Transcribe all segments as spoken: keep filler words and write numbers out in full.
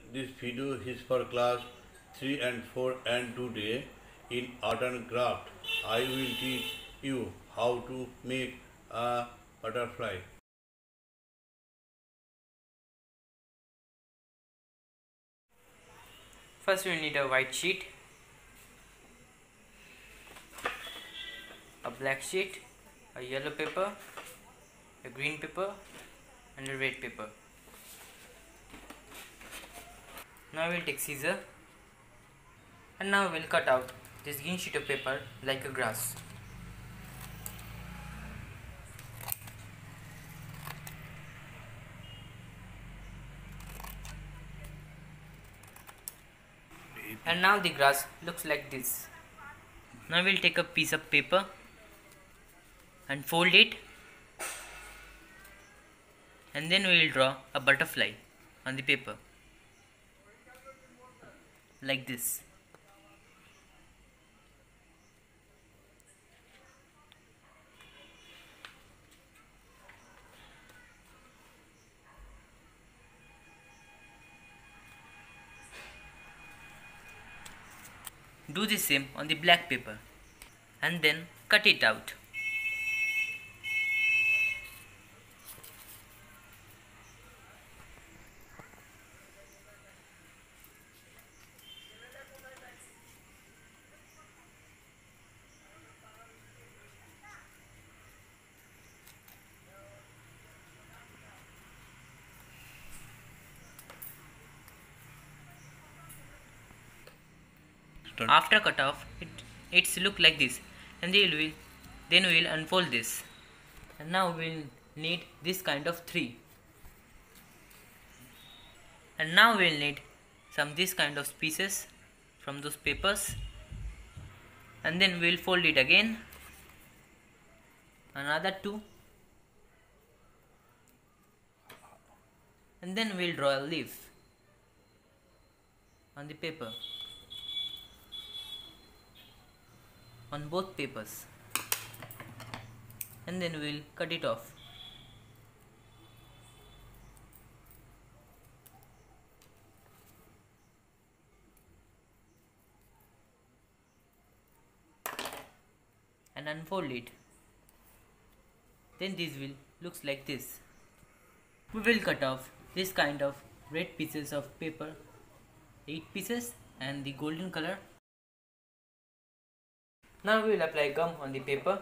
this video is for class three and four, and today in art and craft I will teach you how to make a butterfly. First we need a white sheet, a black sheet, a yellow paper, a green paper and a red paper. Now we will take scissor and now we will cut out this green sheet of paper like a grass. And now the grass looks like this. Now we will take a piece of paper and fold it, and then we will draw a butterfly on the paper like this. Do the same on the black paper and then cut it out. After cut off, it it's look like this, and then we will then we will unfold this, and now we will need this kind of three, and now we will need some this kind of pieces from those papers, and then we will fold it again, another two, and then we will draw a leaf on the paper, on both papers, and then we will cut it off. And unfold it. Then this will looks like this. We will cut off this kind of red pieces of paper, eight pieces, and the golden color. Now we will apply gum on the paper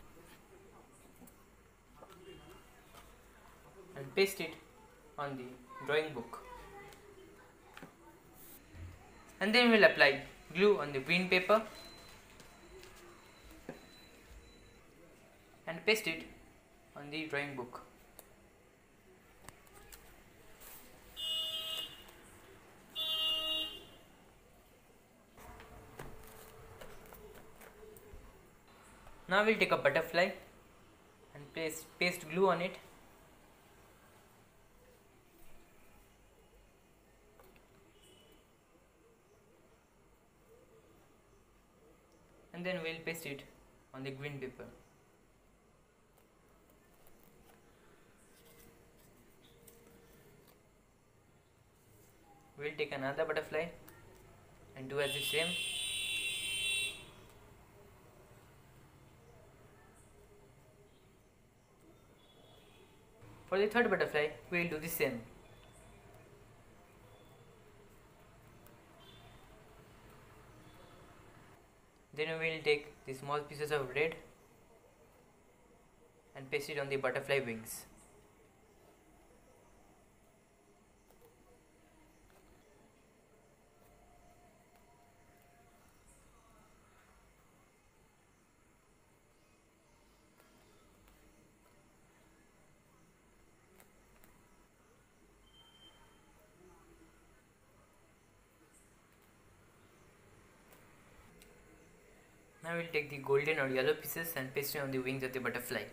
and paste it on the drawing book. And then we will apply glue on the green paper and paste it on the drawing book. Now we will take a butterfly and place paste glue on it. And then we will paste it on the green paper. We will take another butterfly and do as the same. For the third butterfly, we will do the same. Then we will take the small pieces of red and paste it on the butterfly wings. Now we will take the golden or yellow pieces and paste it on the wings of the butterfly.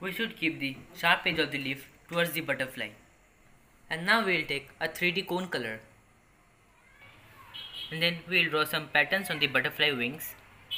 We should keep the sharp edge of the leaf towards the butterfly. And now we will take a three D cone color. And then we will draw some patterns on the butterfly wings.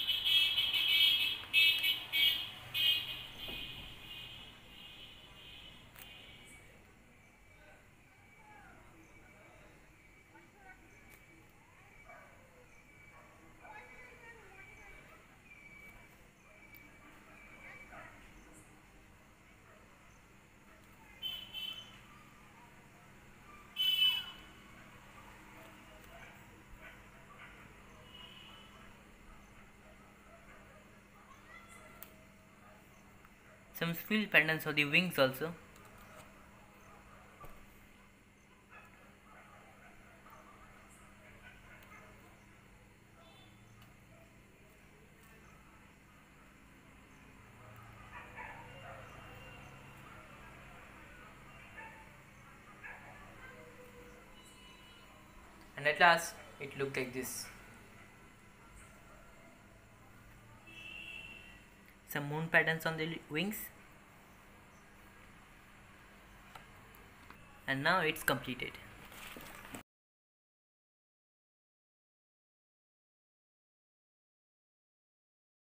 Some spill pendants of the wings also. And at last it looked like this. Some moon patterns on the wings, and now it's completed.